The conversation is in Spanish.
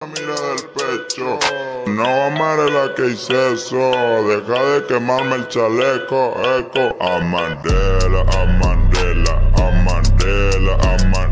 Mira del pecho, no amaré la que hice eso. Deja de quemarme el chaleco, eco. A Mandela, a Mandela, a Mandela, a Mandela.